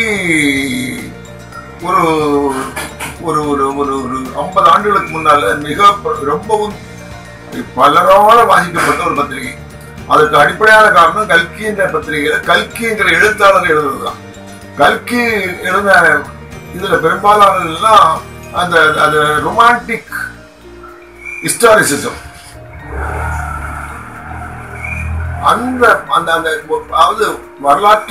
ஒரு ஒரு ஒரு ஒரு ஒரு 50 ஆண்டுகளுக்கு முன்னால ரொம்பவும் பலரால வாசிக்கப்பட்ட ஒரு பத்திரிகை. அதுக்கு அடிப்படையான காரணம் கல்கி என்ற பத்திரிகையில கல்கிங்கிற எழுத்தாளர் எழுதுறதுதான். கல்கி எழுத இதுல பெரும்பாலானதெல்லாம் அந்த ரொமான்டிக் ஹிஸ்டாரிசிசம், அந்த அதாவது வரலாற்று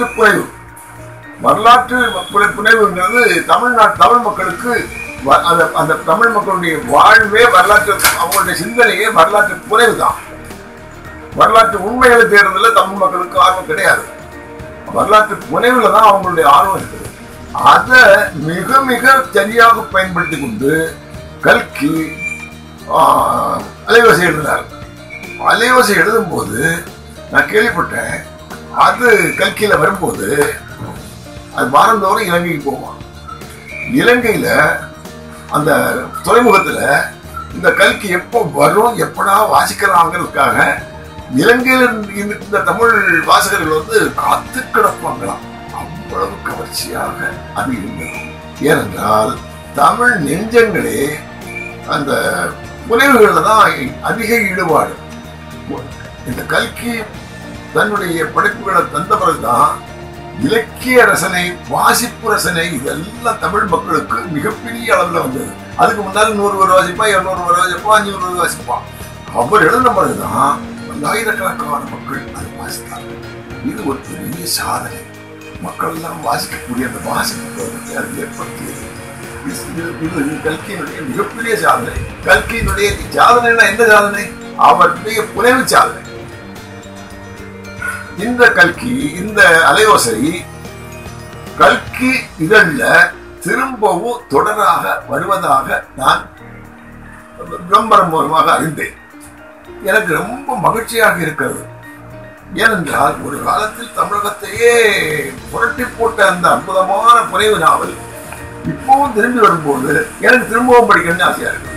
புனைவுங்கிறது தமிழ் மக்களுக்கு அந்த தமிழ் மக்களுடைய வாழ்வே வரலாற்று, அவங்களுடைய சிந்தனையே வரலாற்று புனைவு தான். வரலாற்று உண்மைகளை தேர்தல தமிழ் மக்களுக்கு ஆர்வம் கிடையாது. வரலாற்று புனைவுல தான் அவங்களுடைய ஆர்வம் இருக்குது. அதை மிக மிக சரியாக பயன்படுத்தி கொண்டு கல்கி அலைவரிசை எழுதினார். அலைவரிசை எழுதும் போது நான் கேள்விப்பட்டேன், அது கல்கியில வரும்போது அது வாரந்தோறும் இலங்கைக்கு போவான். இலங்கையில அந்த துறைமுகத்துல இந்த கல்கி எப்போ வரும், எப்படா வாசிக்கலாங்கிறதுக்காக இலங்கையில இந்த தமிழ் வாசகர்கள் காத்து கிடப்பாங்களாம். அவ்வளவு கவர்ச்சியாக அது இருந்தது. ஏனென்றால் தமிழ் நெஞ்சங்களே அந்த புனைவுகள்ல தான் அதிக ஈடுபாடு. இந்த கல்கி தன்னுடைய படைப்புகளை தந்த பிறகுதான் இலக்கிய ரசனை, வாசிப்பு ரசனை இதெல்லாம் தமிழ் மக்களுக்கு மிகப்பெரிய அளவில் வந்தது. அதுக்கு முன்னாடி 100 பேர் வாசிப்பான், 200 பேர் வாசிப்பான், 500 பேர் வாசிப்பான். அவர் எழுதின பிறகுதான் ஆயிரக்கணக்கான மக்கள் அதை வாசித்தார்கள். இது ஒரு பெரிய சாதனை. மக்கள் எல்லாம் வாசிக்கக்கூடிய அந்த வாசிப்பு அது ஏற்படுத்தியது. இது கல்கியினுடைய மிகப்பெரிய சாதனை. கல்கியினுடைய சாதனைனா என்ன சாதனை? அவருடைய புனைவு சாதனை. இந்த கல்கி, இந்த அலையோசை கல்கி இதழ்ல திரும்பவும் தொடராக வருவதாக நான் விளம்பரம் மூலமாக அறிந்தேன். எனக்கு ரொம்ப மகிழ்ச்சியாக இருக்கிறது. ஏனென்றால் ஒரு காலத்தில் தமிழகத்தையே புரட்டி போட்ட அந்த அற்புதமான புனைவு நாவல் இப்பவும் திரும்பி வரும்போது எனக்கு திரும்பவும் படிக்கணும்னு ஆசையா இருக்கு.